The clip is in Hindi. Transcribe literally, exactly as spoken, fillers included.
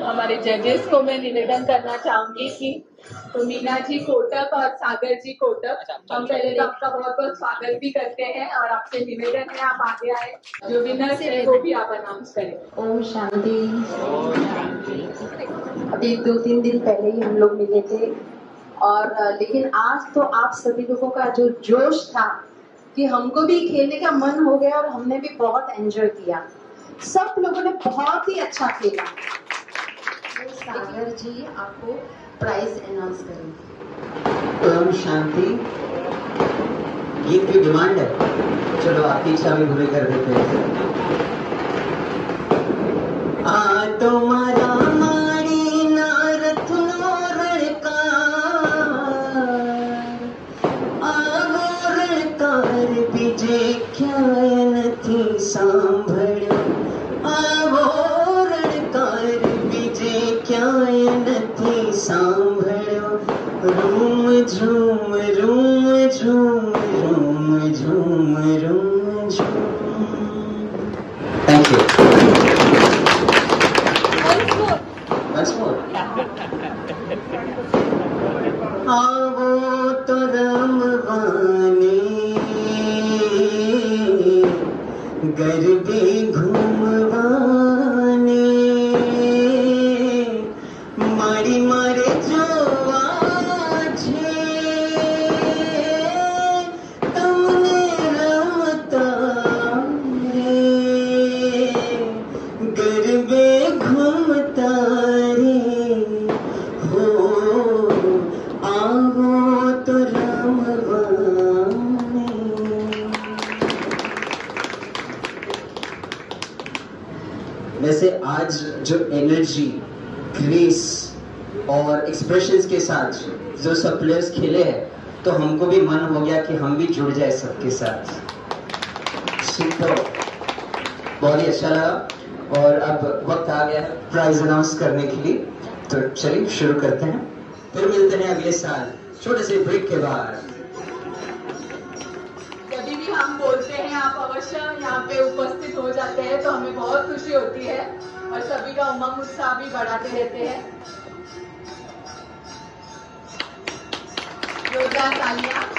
हमारे जजेस को मैं निवेदन करना चाहूंगी कि तो मीना जी कोटक और सागर जी कोटक, हम पहले तो आपका बहुत बहुत स्वागत भी करते हैं और आपसे निवेदन है आप आगे आए, जो विनर्स है वो भी आप अनाउंस करें। ओम शांति। अभी दो तीन दिन पहले ही हम लोग मिले थे और लेकिन आज तो आप सभी लोगों का जो जोश था कि हमको भी खेलने का मन हो गया और हमने भी बहुत एंजॉय किया। सब लोगों ने बहुत ही अच्छा खेला। तो सागर जी आपको प्राइज अनाउंस करेंगे। ओम शांति। ये कोई डिमांड है? चलो आपकी इच्छा भी पूरी कर देते हैं। आ तो मारा मारी नारथ नो रणकार, आवो रणकार बीजे क्या नथी सांभळ्यो, आवो रणकार बीजे क्या नथी सांभळ्यो, रूम झूम रूम झूम रूम झूम रूम झूम। Thank you. Once more. आवो तो रमवाने गरबे घूमवाने, मारी मारे जो आछे तमने रमता रे, गरबे घूमता रे हो, आवो तो रमवाने। वैसे आज जो एनर्जी, ग्रेस और एक्सप्रेशंस के साथ जो सब प्लेयर्स खेले हैं, तो हमको भी मन हो गया कि हम भी जुड़ जाए सबके साथ। सुपर, बहुत ही अच्छा लगा। और अब वक्त आ गया है प्राइज अनाउंस करने के लिए, तो चलिए शुरू करते हैं। फिर मिलते हैं अगले साल छोटे से ब्रेक के बाद। जब भी हम बोलते हैं आप अवश्य यहाँ पे उपस्थित हो जाते हैं तो हमें बहुत खुशी होती है और सभी का उमंग उत्साह भी बढ़ाते रहते हैं। जोरदार तालियां।